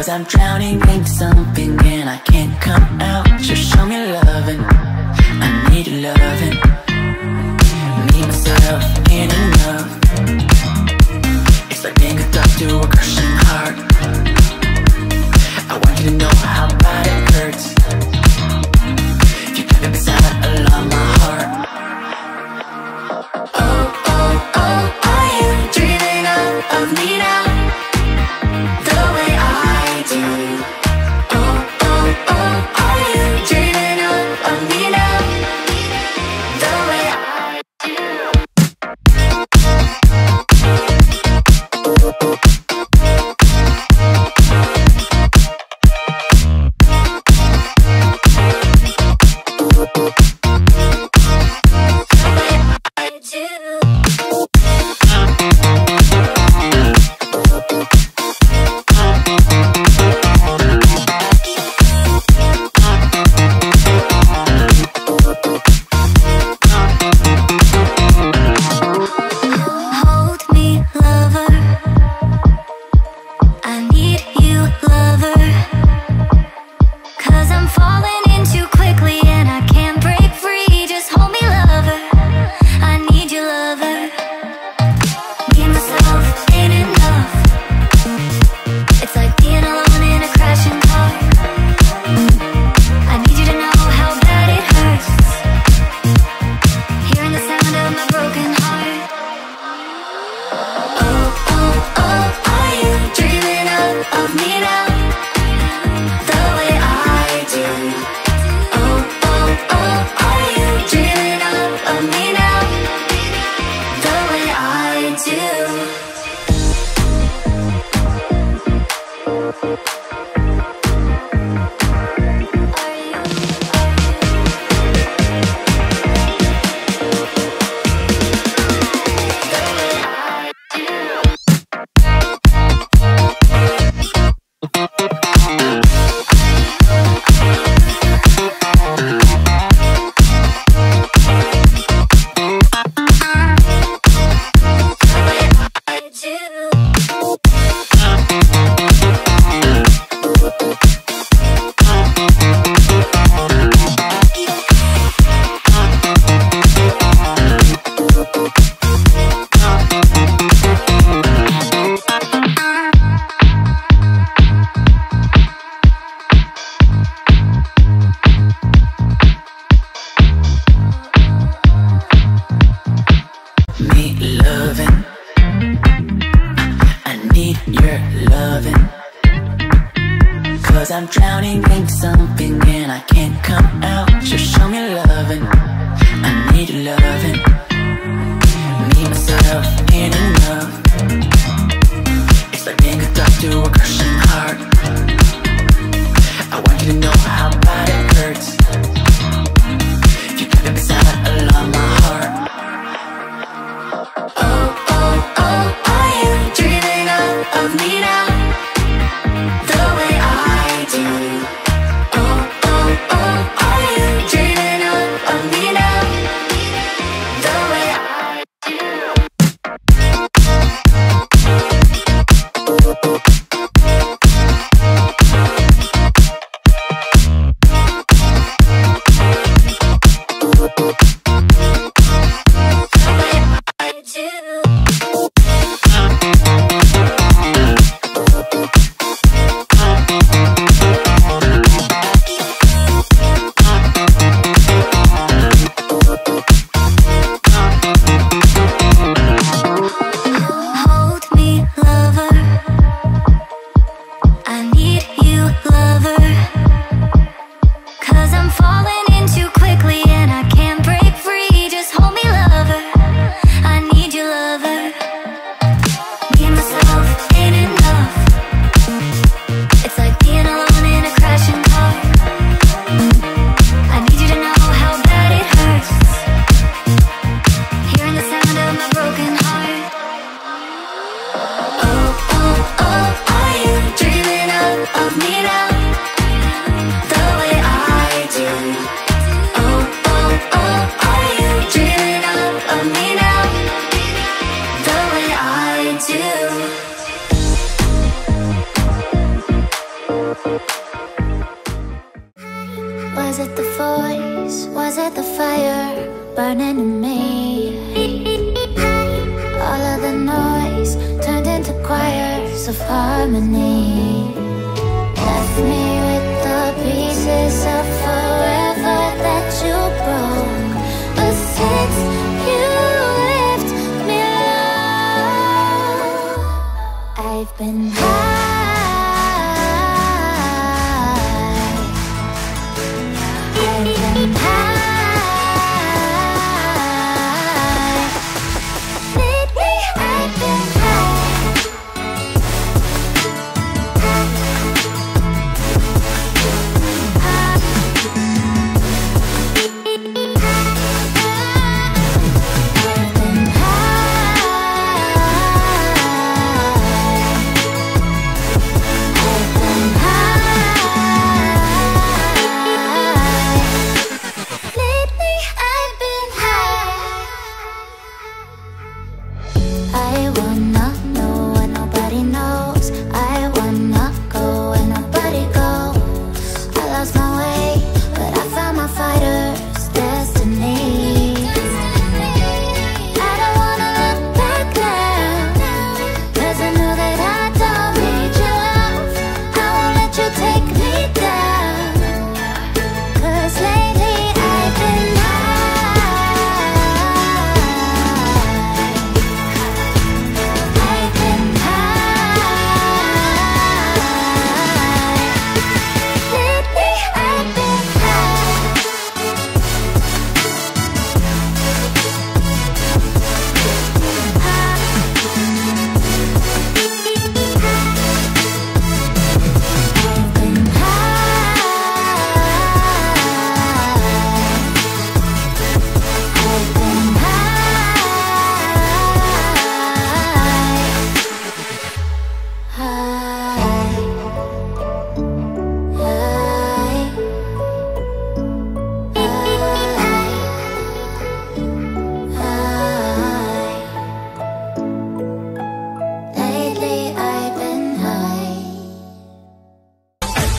'Cause I'm drowning in something and I can't come out. Just show me loving, I need loving. Me, myself, ain't enough. It's like being hooked up to a crushing heart. I want you to know how bad it hurts. You kept it beside along my heart. Oh, oh, oh, are you dreaming of me now? The way I do. Oh, oh, oh, are you dreaming of me now? The way I do. I'm drowning in something and I can't come out. Just show me loving, I need loving. Me, myself, ain't enough. It's like being hooked up to a crushing heart. I want you to know how bad it hurts. You kept it beside along my heart. Oh, oh, oh, are you dreaming of me now? The way I do. Oh, oh, oh, are you dreaming of me now? The way I do. Was it the voice? Was it the fire burning in me? All of the noise turned into choirs of harmony. Left me with the pieces of forever that you broke. But since you left me alone, I've been